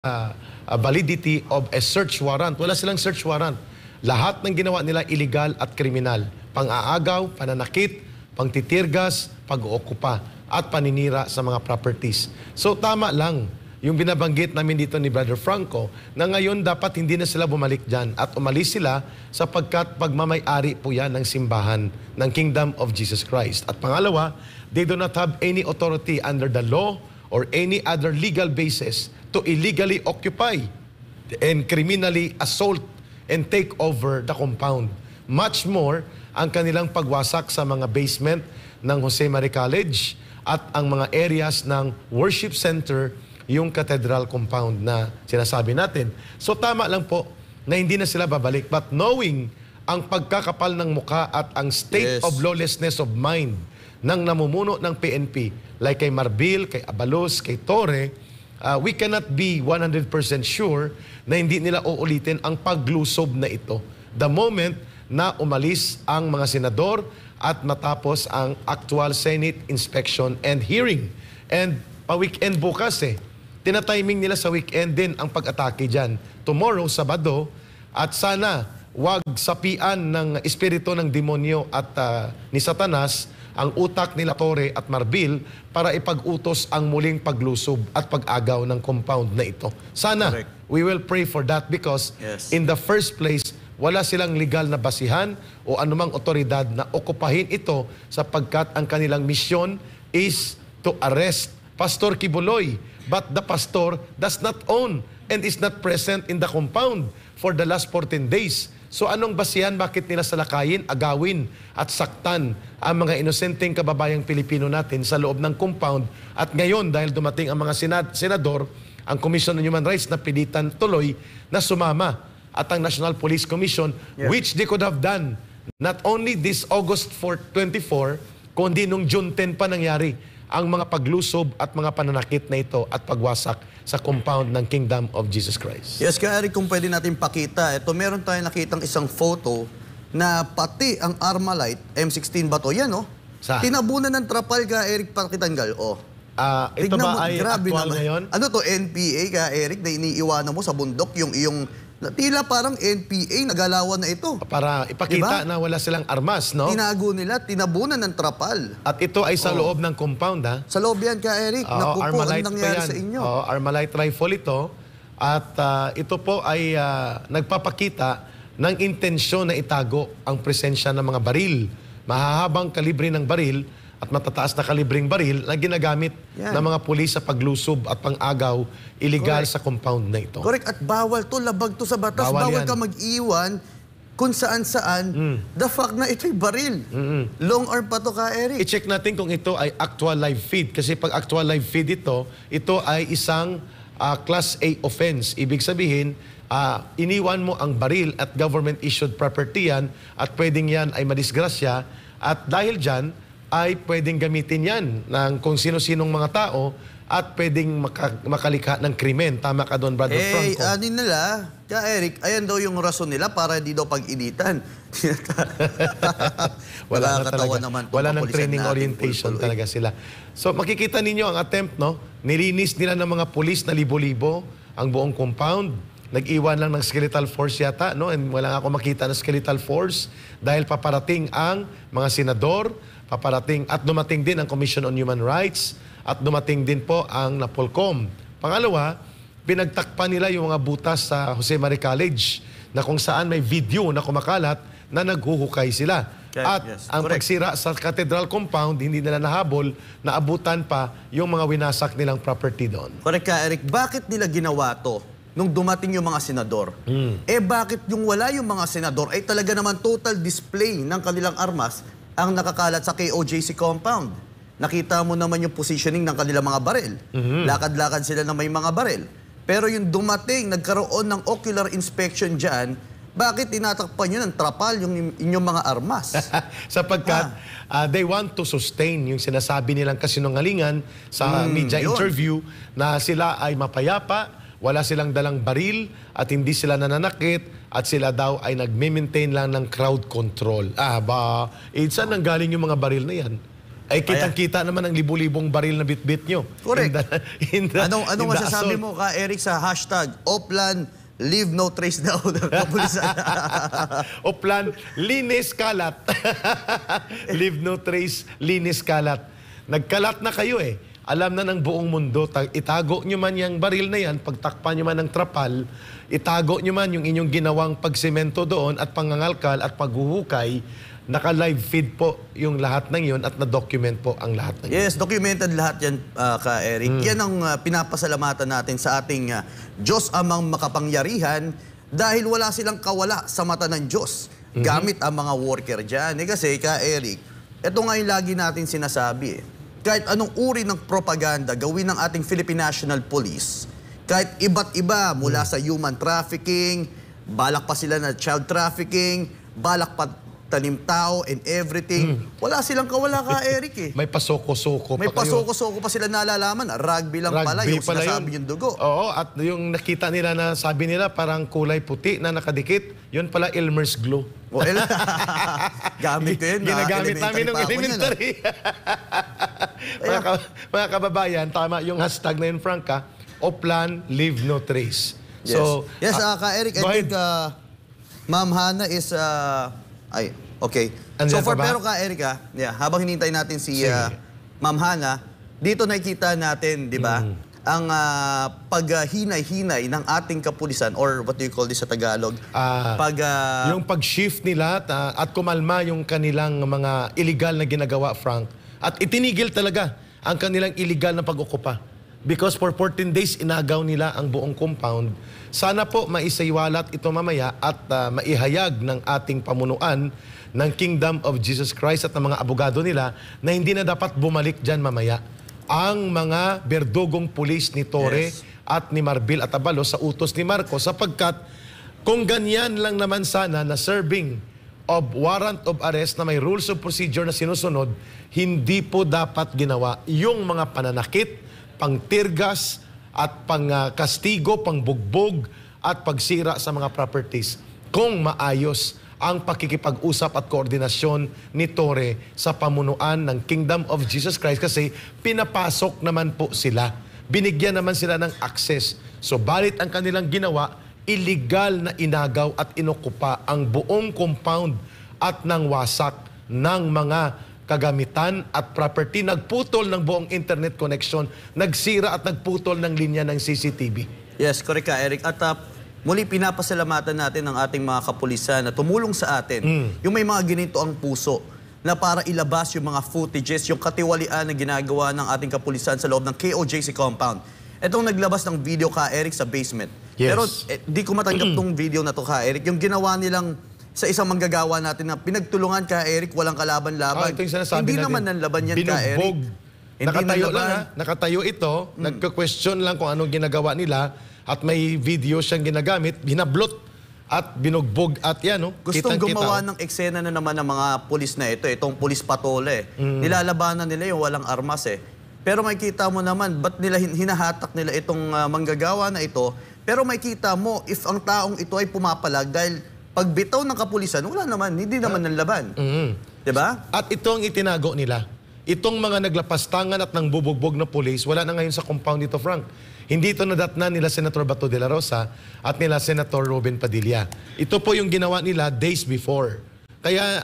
validity of a search warrant. Wala silang search warrant. Lahat ng ginawa nila illegal at kriminal. Pang-aagaw, pananakit, pangtitirgas, pag-ookupa, at paninira sa mga properties. So tama lang yung binabanggit namin dito ni Brother Franco na ngayon dapat hindi na sila bumalik dyan at umalis sila sapagkat pagmamay-ari po yan ng simbahan ng Kingdom of Jesus Christ. At pangalawa, they do not have any authority under the law or any other legal basis to illegally occupy and criminally assault and take over the compound. Much more ang kanilang pagwasak sa mga basement ng Jose Maria College at ang mga areas ng worship center, yung cathedral compound na sinasabi natin. So tama lang po na hindi na sila babalik. But knowing ang pagkakapal ng mukha at ang state of lawlessness of mind ng namumuno ng PNP, like kay Marbil, kay Abalos, kay Torre, we cannot be 100% sure na hindi nila uulitin ang paglusob na ito. The moment na umalis ang mga senador at matapos ang actual Senate inspection and hearing. And pa-weekend bukas tinatiming nila sa weekend din ang pag-atake dyan. Tomorrow, Sabado, at sana wag sapian ng espiritu ng demonyo at ni Satanas ang utak nila Torre at Marbil para ipag-utos ang muling paglusob at pag-agaw ng compound na ito. Sana, we will pray for that because in the first place, wala silang legal na basihan o anumang otoridad na okupahin ito sapagkat ang kanilang misyon is to arrest Pastor Kibuloy. But the pastor does not own and is not present in the compound for the last 14 days. So anong basihan bakit nila salakayin, agawin at saktan ang mga inosenteng kababayang Pilipino natin sa loob ng compound? At ngayon dahil dumating ang mga senador, ang Commission on Human Rights na pilitan tuloy na sumama at ang National Police Commission, which they could have done not only this August 24, kundi nung June 10 pa nangyari ang mga paglusob at mga pananakit na ito at pagwasak sa compound ng Kingdom of Jesus Christ. Yes, kaya Eric, kung pwede natin pakita, ito meron tayong nakitang isang photo na pati ang Armalite, M16 ba to? Yan, oh. Tinabunan ng trapal ka, Eric, pakitanggal, oh. Ito ba ay actual ngayon? Ano to, NPA ka, Eric, na iniiwanan mo sa bundok, yung iyong tila parang NPA, nagalawan na ito. Para ipakita na wala silang armas, no? Tinago nila, tinabunan ng trapal. At ito ay sa loob ng compound, ha? Sa loob yan ka, Eric. Naku po, ang nangyari sa inyo. Armalite rifle ito. At ito po ay nagpapakita ng intensyon na itago ang presensya ng mga baril. Mahahabang kalibre ng baril at matataas na kalibreng baril na ginagamit ng mga pulis sa paglusob at pang-agaw illegal sa compound na ito. Correct. At bawal to, labag to sa batas. Bawal ka mag-iwan kung saan-saan. The fact na ito'y baril. Long arm pa to ka, Eric. I-check natin kung ito ay actual live feed. Kasi pag actual live feed ito ay isang Class A offense. Ibig sabihin, iniwan mo ang baril at government-issued property yan at pwedeng yan ay madisgrasya. At dahil dyan, ay pwedeng gamitin yan ng kung sino-sinong mga tao at pwedeng makalikha ng krimen. Tama ka doon, Brother Franco. Ano nila, ka Eric, ayan daw yung rason nila para di daw pag-initan. Wala na talaga. Wala ng training orientation talaga sila. So makikita ninyo ang attempt, no? Nilinis nila ng mga pulis na libo-libo ang buong compound. Nag-iwan lang ng skeletal force yata, no? And wala nga ako makita ng skeletal force dahil paparating ang mga senador, paparating at dumating din ang Commission on Human Rights at dumating din po ang NAPOLCOM. Pangalawa, pinagtakpan nila yung mga butas sa Jose Maria College na kung saan may video na kumakalat na naghuhukay sila. At ang pagsira sa cathedral compound, hindi nila nahabol, naabutan pa yung mga winasak nilang property doon. Correct ka, Eric. Bakit nila ginawa to nung dumating yung mga senador? Bakit yung wala yung mga senador ay talaga naman total display ng kanilang armas ang nakakalat sa KOJC compound? Nakita mo naman yung positioning ng kanilang mga baril. Lakad-lakad sila na may mga baril. Pero yung dumating, nagkaroon ng ocular inspection dyan, bakit tinatakpan nyo ng trapal yung inyong mga armas? Sapagkat they want to sustain yung sinasabi nilang kasinungalingan sa media interview na sila ay mapayapa, wala silang dalang baril at hindi sila nananakit at sila daw ay nag-maintain lang ng crowd control. Saan nanggaling yung mga baril na yan? Ay, kitang-kita naman ang libu-libong baril na bitbit nyo. Correct. Anong in the masasabi assault. mo ka, Eric, sa hashtag Oplan Leave No Trace daw ng kapulisan? Oplan, linis kalat. Leave no trace, linis kalat. Nagkalat na kayo eh. Alam na ng buong mundo, itago nyo man yung baril na yan, pagtakpan nyo man ng trapal, itago nyo man yung inyong ginawang pagsemento doon at pangangalkal at paghuhukay, naka-live feed po yung lahat ng yun at na-document po ang lahat ng yun. Yes, documented lahat yan, ka Eric. Yan ang pinapasalamatan natin sa ating Diyos amang makapangyarihan dahil wala silang kawala sa mata ng Diyos gamit ang mga worker dyan. Kasi, ka Eric, ito nga yung lagi natin sinasabi. Kahit anong uri ng propaganda gawin ng ating Philippine National Police, kahit iba't iba mula sa human trafficking, balak pa sila na child trafficking, balak pa tanim tao and everything. Wala silang kawala ka, Eric eh. May pasoko-soko May pa kayo. pasoko-soko pa sila nalalaman. Rugby lang pala yung sinasabi yung dugo. Oo, at yung nakita nila na sabi nila parang kulay puti na nakadikit, yun pala Elmer's glue. Well, gamit ko yun. Ginagamit namin ng elementary. Mga kababayan, tama yung hashtag na yun, Frank, ha? Oplan, leave no trace. Yes, So, yes ka Eric, I go think ahead. Ma'am Hana is... ay, okay. Andyan So for pa ba? pero ka Eric, habang hinintay natin si Sige. Ma'am Hana, dito nakikita natin, di ba, ang paghinay-hinay ng ating kapulisan or what do you call this sa Tagalog? Yung pag-shift nila at kumalma yung kanilang mga illegal na ginagawa, Frank. At itinigil talaga ang kanilang illegal na pag-okupa. Because for 14 days, inagaw nila ang buong compound. Sana po maisaywalat ito mamaya at maihayag ng ating pamunuan ng Kingdom of Jesus Christ at ng mga abogado nila na hindi na dapat bumalik dyan mamaya ang mga berdugong pulis ni Torre at ni Marbil Atabalo sa utos ni Marcos sapagkat kung ganyan lang naman sana na serving of warrant of arrest na may rules of procedure na sinusunod, hindi po dapat ginawa yung mga pananakit, pangtirgas at pangkastigo, pangbugbog at pagsira sa mga properties kung maayos ang pakikipag-usap at koordinasyon ni Torre sa pamunuan ng Kingdom of Jesus Christ kasi pinapasok naman po sila. Binigyan naman sila ng access. So balit ang kanilang ginawa, illegal na inagaw at inokupa ang buong compound at nang wasak ng mga kagamitan at property, nagputol ng buong internet connection, nagsira at nagputol ng linya ng CCTV. Yes, correct ka, Eric. At muli pinapasalamatan natin ang ating mga kapulisan na tumulong sa atin. Yung may mga ginito ang puso na para ilabas yung mga footages, yung katiwalian na ginagawa ng ating kapulisan sa loob ng KOJC compound. Itong naglabas ng video ka, Eric, sa basement. Yes. Pero di ko matanggap tong video na to ka, Eric. Yung ginawa nilang sa isang manggagawa natin na pinagtulungan ka, Eric, walang kalaban-laban. Ito yung sinasabi Hindi natin. naman nanlaban yan ka, Eric. Binugbog. Nakatayo nanlaban. lang ha. Nakatayo ito. Nagka-question lang kung anong ginagawa nila. At may video siyang ginagamit. Binablot at binugbog. At yan, no? Gustong gumawa ng eksena na naman ng mga pulis na ito. Itong pulis patole. Nilalabanan nila yung walang armas eh. Pero makikita mo naman, ba't nila hinahatak nila itong manggagawa na ito? Pero makikita mo, if ang taong ito ay pumapalag dahil pagbitaw ng kapulisan, wala naman, hindi naman nanlaban. Diba? At ito ang itinago nila. Itong mga naglapastangan at nang bubugbog na pulis, wala na ngayon sa compound dito, Frank. Hindi ito nadatnan nila Senator Bato de la Rosa at nila Senator Robin Padilla. Ito po yung ginawa nila days before. Kaya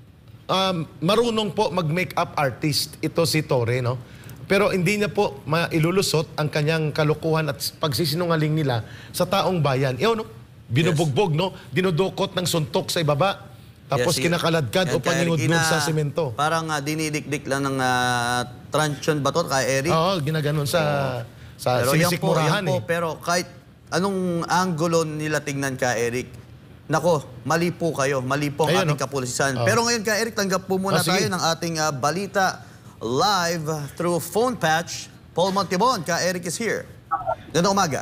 marunong po mag-makeup artist ito si Torre, no? Pero hindi niya po mailulusot ang kanyang kalukuhan at pagsisinungaling nila sa taong bayan. No? Binubugbog, no? Dinudukot ng suntok sa ibaba. Tapos kinakaladkad o pangingudlog sa semento. Parang dinidikdik lang ng truncheon ba to, kay Eric? Oo, ginaganon sa sinisikmurahan. Pero kahit anong angulo nila tingnan ka, Eric, nako, mali po kayo. Mali po ang ating kapulisan. Pero ngayon ka, Eric, tanggap po muna tayo ng ating balita live through phone patch. Paul Montibon, ka Eric is here. Gandang umaga.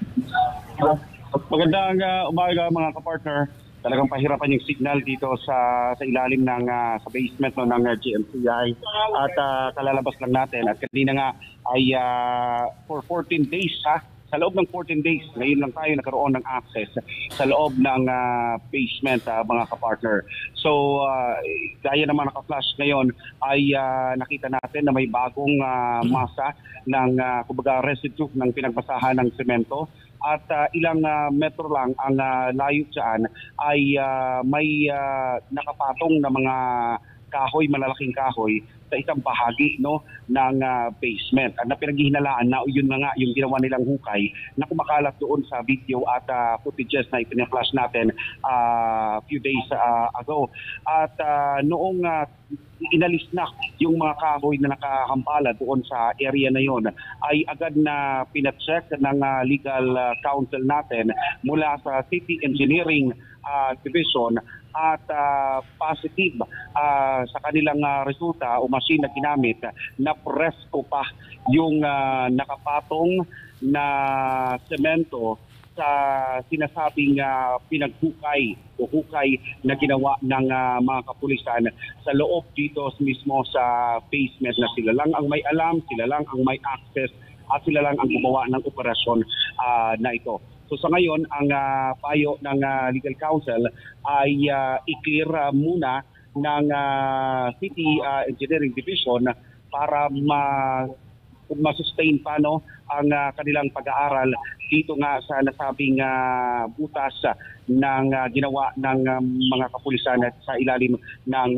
Magandang umaga mga kapartner. Talagang pahirapan yung signal dito sa ilalim ng sa basement no, ng GMCI at kalalabas lang natin at kanina nga ay for 14 days sa loob ng 14 days, ngayon lang tayo nagkaroon ng access sa loob ng basement, mga kapartner. So, gaya naman naka-flash ngayon ay nakita natin na may bagong masa ng kumbaga residue ng pinagbasahan ng semento. At ilang metro lang ang layo dyan ay may nakapatong na mga kahoy, malalaking kahoy sa isang bahagi ng basement. At na pinaghihinalaan na yun na nga yung ginawa nilang hukay na kumakalat doon sa video at footages na ipina-flash natin few days ago. At noong inalis na yung mga kahoy na nakahampala doon sa area na yon ay agad na pinacheck ng legal counsel natin mula sa City Engineering Division at positive sa kanilang resulta o machine na ginamit na presko pa yung nakapatong na semento sa sinasabing pinaghukay o hukay na ginawa ng mga kapulisan sa loob dito mismo sa basement na sila lang ang may alam, sila lang ang may access at sila lang ang gumawa ng operasyon na ito. So sa ngayon, ang payo ng legal counsel ay i-clear muna ng City Engineering Division para ma-sustain pa ang kanilang pag-aaral dito nga sa nasabing butas ng ginawa ng mga kapulisan at sa ilalim ng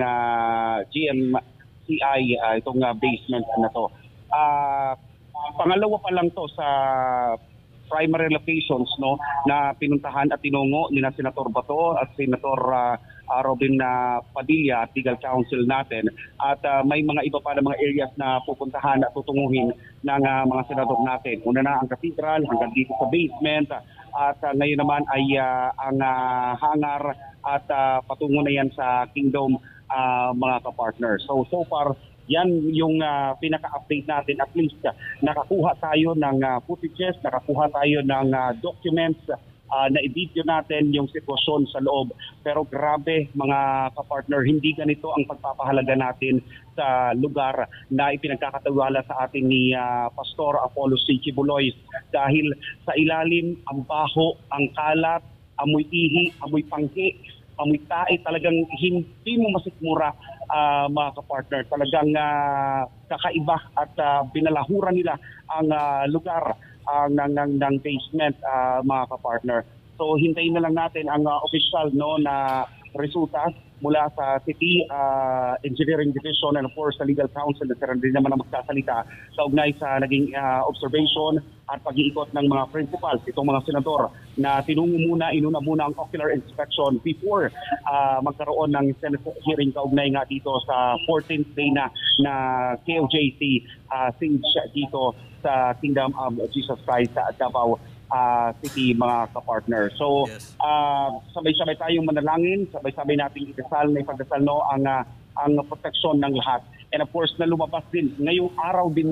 GMCI itong basement na to. Pangalawa pa lang to sa primary locations na pinuntahan at tinungo ni na Senator Bato at Senator Robin Padilla at legal counsel natin. At may mga iba pa na mga areas na pupuntahan at tutunguhin ng mga senador natin. Una na ang cathedral hanggang dito sa basement at ngayon naman ay ang hangar at patungo na yan sa Kingdom, mga kapartner. So far, yan yung pinaka-update natin. At least nakakuha tayo ng footages, nakakuha tayo ng documents na i-video natin yung sitwasyon sa loob. Pero grabe mga kapartner, hindi ganito ang pagpapahalaga natin sa lugar na ipinagkakatiwala sa atin ni Pastor Apollo C. Chibuloy. Dahil sa ilalim, ang baho, ang kalat, amoy ihi, amoy panghi, amoy tae, talagang hindi mo masikmura, mga kapartner. Talagang kakaiba at binalahura nila ang lugar ng basement, mga kapartner. So hintayin na lang natin ang official na resulta mula sa City Engineering Division and of course sa legal counsel na sila rin naman ang magsasalita sa ugnay sa naging observation at pag-iikot ng mga principals, itong mga senador na inuna muna ang ocular inspection before magkaroon ng Senate hearing kaugnay nga dito sa 14th day na KOJC siege dito sa Kingdom of Jesus Christ sa Davao City, mga kapartner. So, Yes. Sabay-sabay tayong manalangin, sabay-sabay nating ikasal na ipagdasal ang proteksyon ng lahat. And of course, na lumabas din ngayong araw din